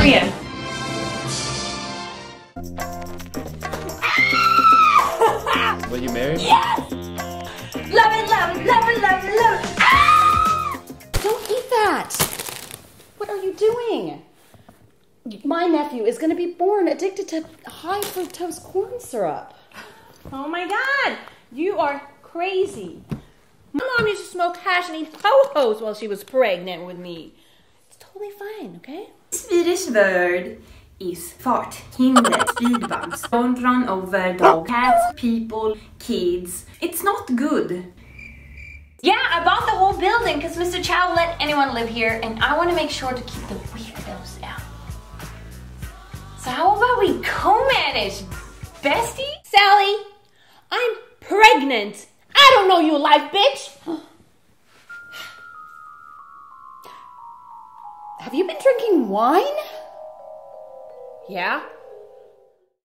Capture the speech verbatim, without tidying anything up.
you? Will you marry me? Yes! Love it, love it, love it, love it, love it. Ah! Don't eat that. What are you doing? My nephew is going to be born addicted to high fructose corn syrup. Oh my God, you are crazy. My mom used to smoke hash and eat ho-hos while she was pregnant with me. It's totally fine, okay? Swedish word is fart, hinder, speed bumps. Don't run over dogs, cats, people, kids. It's not good. Yeah, I bought the whole building because Mister Chow let anyone live here and I want to make sure to keep the weirdos out. So how about we co-manage, bestie? Sally, I'm pregnant. I don't know you like, bitch. Have you been drinking wine? Yeah.